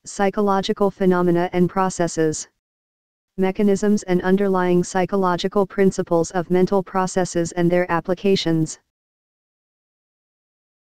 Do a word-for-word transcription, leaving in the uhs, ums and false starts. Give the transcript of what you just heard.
Psychological phenomena and processes. Mechanisms and underlying psychological principles of mental processes and their applications.